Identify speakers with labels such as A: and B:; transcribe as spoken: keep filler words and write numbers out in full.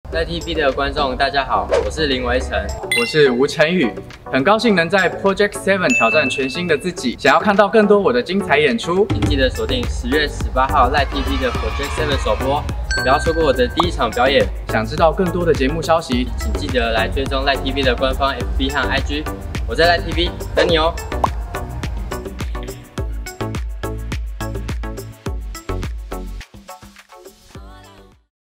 A: 赖 T V 的观众，大家好，我是林维成，
B: 我是吴晨宇，很高兴能在 Project Seven 挑战全新的自己。想要看到更多我的精彩演出，
A: 请记得锁定十月十八号赖 T V 的 Project Seven 首播，不要错过我的第一场表演。
B: 想知道更多的节目消息，
A: 请记得来追踪赖 T V 的官方 F B 和 I G， 我在赖 T V 等你哦。